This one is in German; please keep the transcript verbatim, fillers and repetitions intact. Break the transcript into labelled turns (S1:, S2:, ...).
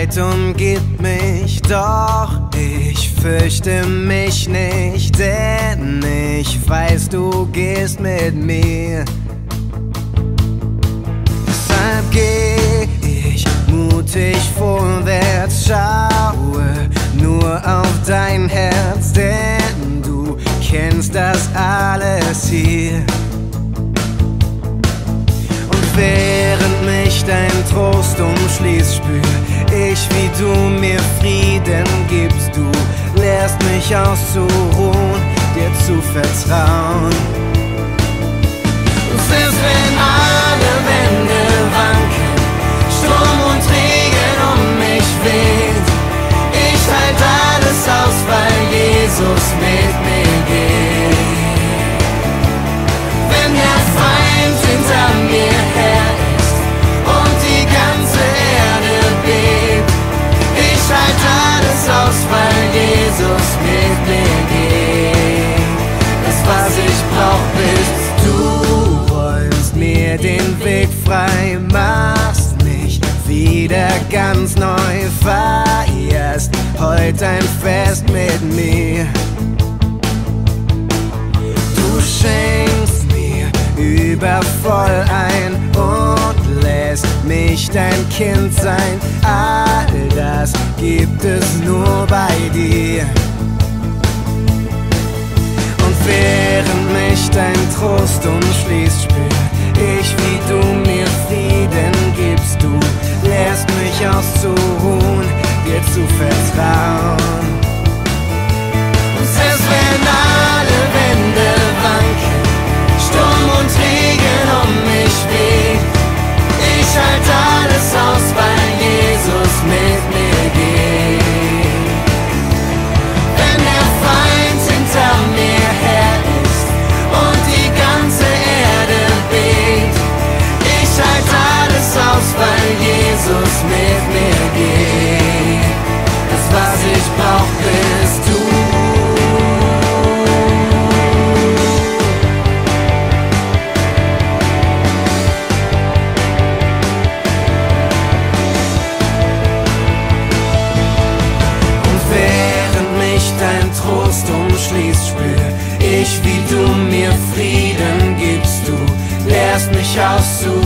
S1: Leid umgibt mich, doch ich fürchte mich nicht, denn ich weiß, du gehst mit mir. Deshalb geh ich mutig vorwärts, schaue nur auf dein Herz, denn du kennst das alles hier. Und während mich dein Trost umschließt, spür ich, wie du mir Frieden gibst. Du lehrst mich auszuruhen, dir zu vertrauen. Und selbst wenn alle Wände wanken, Sturm und Regen um mich weht, ich halt alles aus, weil Jesus mit mir geht. Wenn der Feind hinter mir her ist und die ganze Erde bebt, ich halt alles aus, weil Jesus mit mir geht. Das, was ich brauch, bist du. Rollst mir den Weg frei, machst mich wieder ganz neu, feierst heute ein Fest mit mir. Du schenkst mir übervoll ein und lässt mich dein Kind sein. All das gibt es nur bei dir. Und während mich dein Trost umschließt, spür ich, wie du mir Frieden gibst. Du lehrst mich auszuruhen, dir zu vertrauen. Und selbst wenn alle Wände wanken, Sturm und Regen um mich weht, ich halt alles aus, weil Jesus mit mir geht. Wenn der Feind hinter mir her ist und die ganze Erde bebt, ich halt alles aus, weil Jesus mit mir geht. Das, was ich brauch, bist du. Und während mich dein Trost umschließt, spür ich, wie du mir Frieden gibst. Du lehrst mich auszuruhen,